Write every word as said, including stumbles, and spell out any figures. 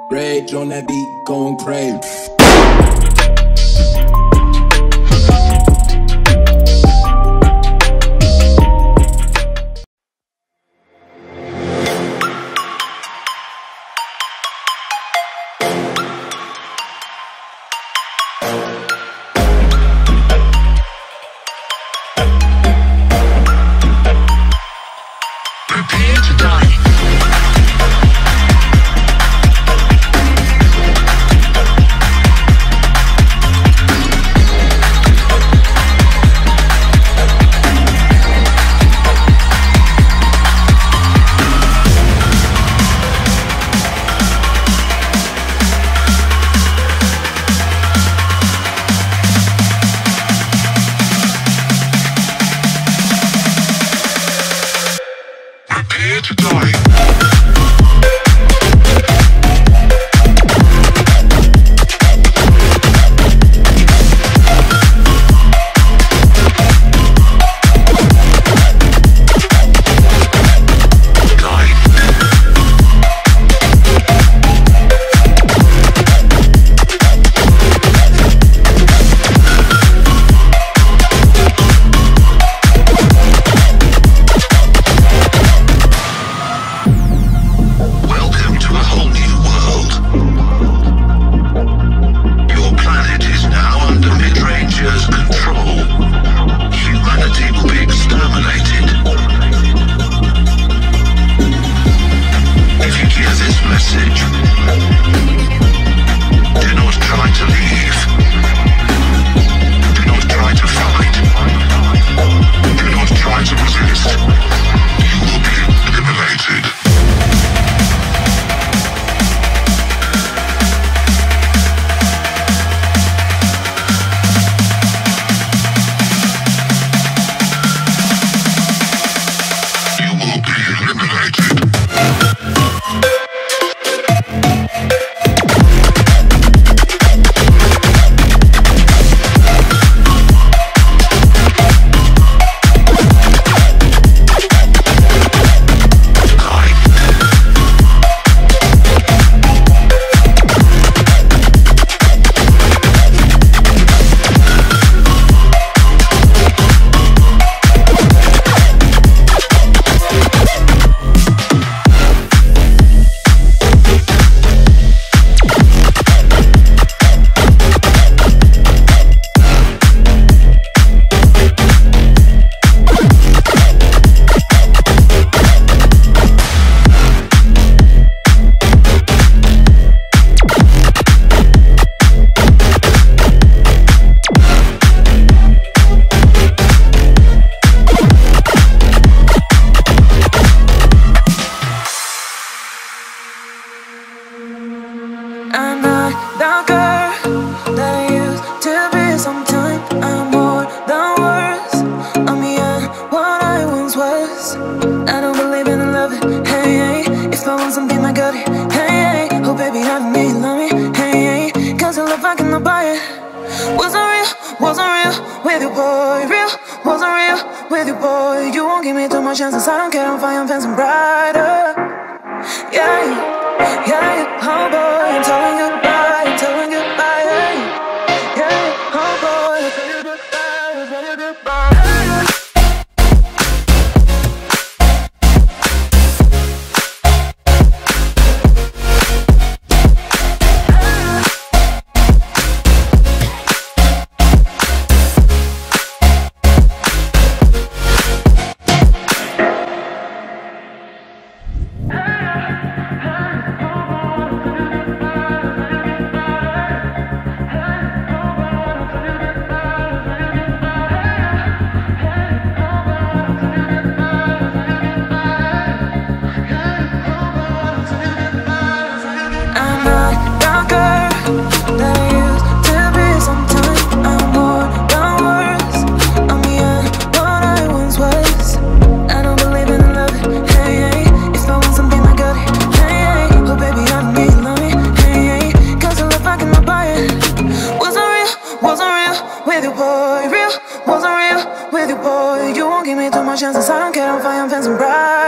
Rage on that beat, going crazy. Prepare to die. Prepare to die. I'm not the girl that I used to be. Sometime I'm more than words. I'm beyond what I once was. I don't believe in love, hey, hey. If I want something, I got it, hey, hey. Oh baby, I don't need love me, hey, hey. Cause your love I cannot buy it. Wasn't real, wasn't real with you, boy. Real, wasn't real with you, boy. You won't give me too much chances. I don't care if I am fancy brighter. Yeah, yeah, yeah, oh boy, I'm telling you goodbye, I'm telling you goodbye, yeah, yeah, oh boy, I'm telling you goodbye, I'm telling you goodbye. Wasn't real with you, boy. You won't give me too much chances. I don't care if I am fancy bright.